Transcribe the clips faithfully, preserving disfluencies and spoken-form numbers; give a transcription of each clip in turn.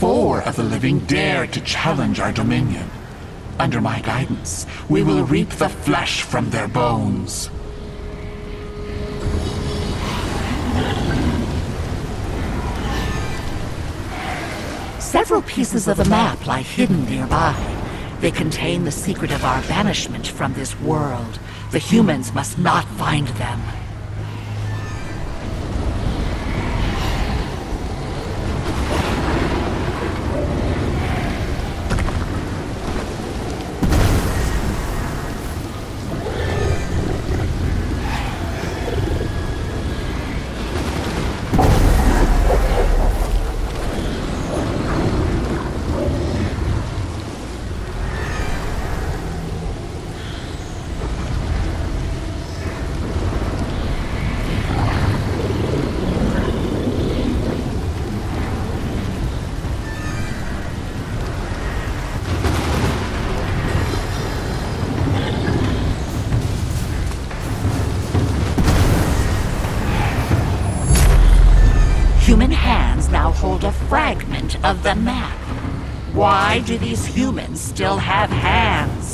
four of the living dare to challenge our dominion. Under my guidance, we will reap the flesh from their bones. Several pieces of the map lie hidden nearby. They contain the secret of our banishment from this world. The humans must not find them. Human hands now hold a fragment of the map. Why do these humans still have hands?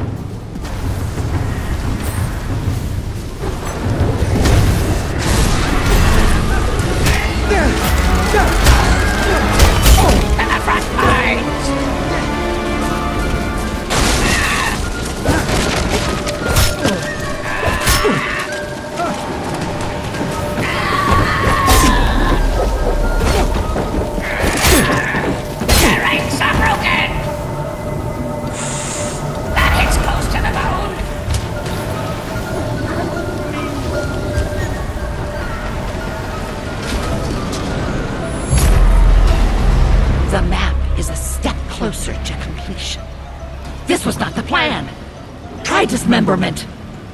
The map is a step closer to completion. This was not the plan. Try dismemberment.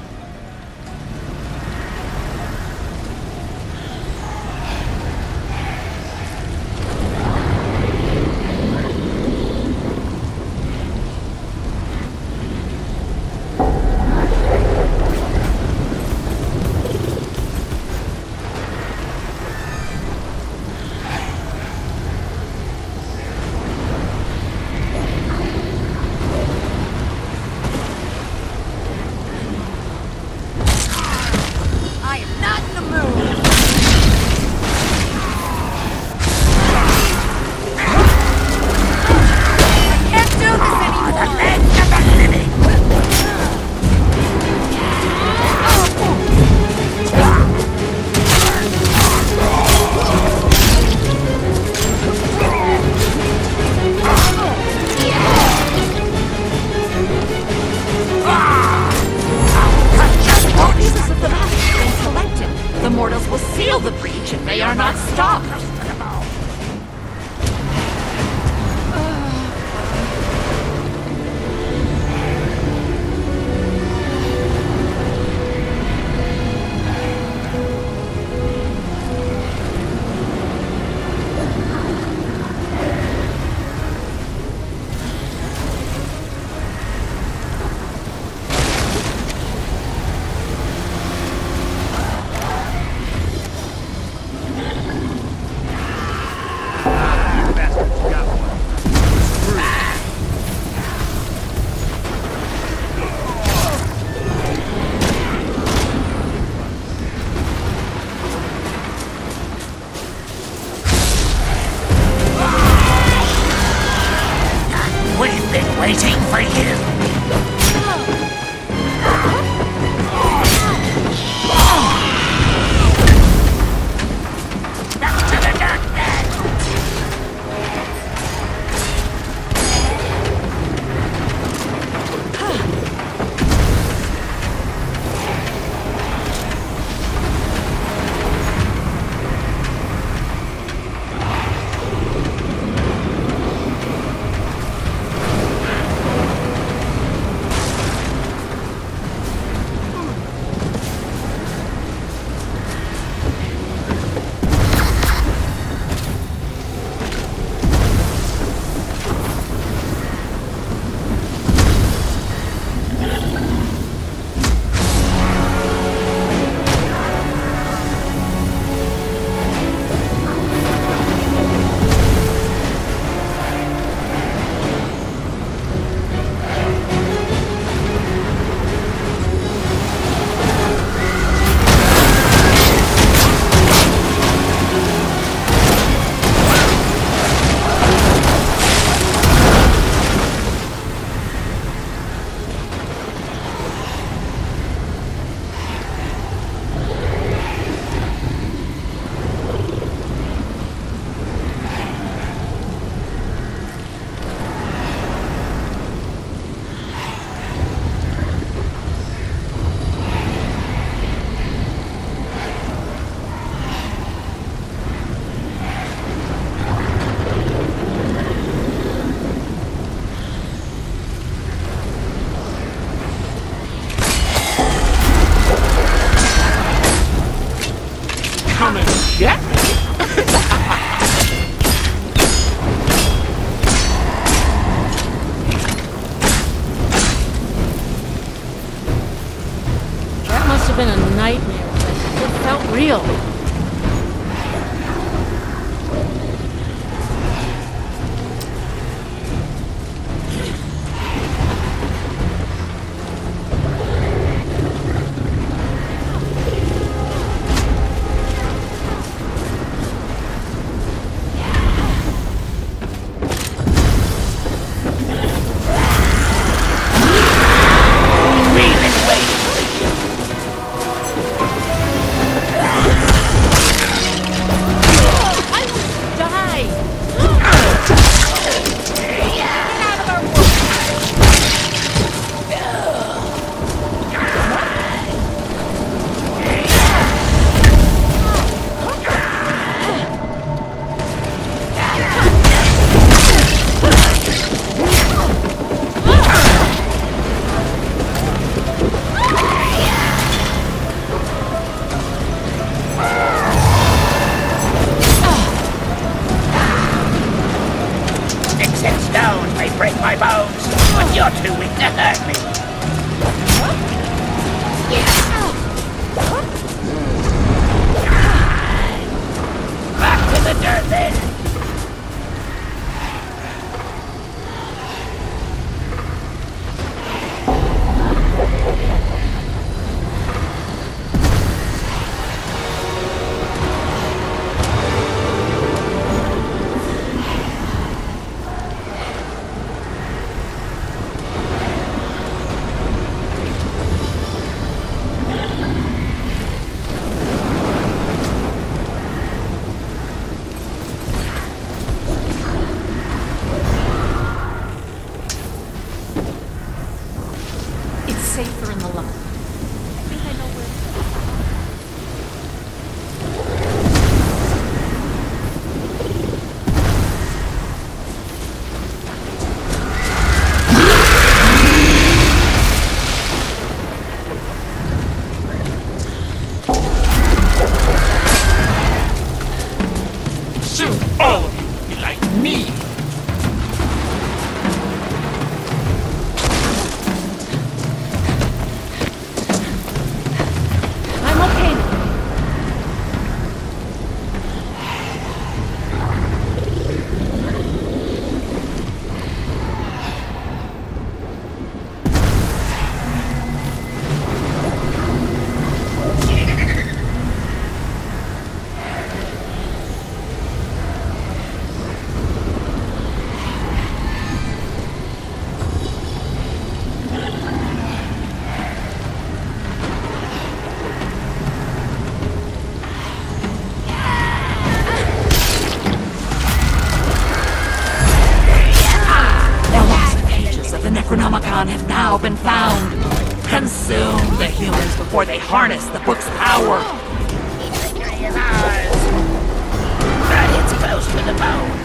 The breach if they are not stopped. Waiting for you. Back to the darkness. my bones, but you're too weak to hurt me. Back to the dirt then. Safer in the lump. I think I know where. Soon all of you will be like me. Necronomicon have now been found. Consume the humans before they harness the book's power. Victory is ours. That hits close to the bone.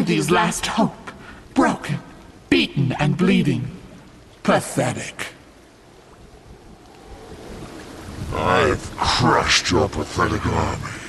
humanity's last hope. Broken, beaten, and bleeding. Pathetic. I've crushed your pathetic army.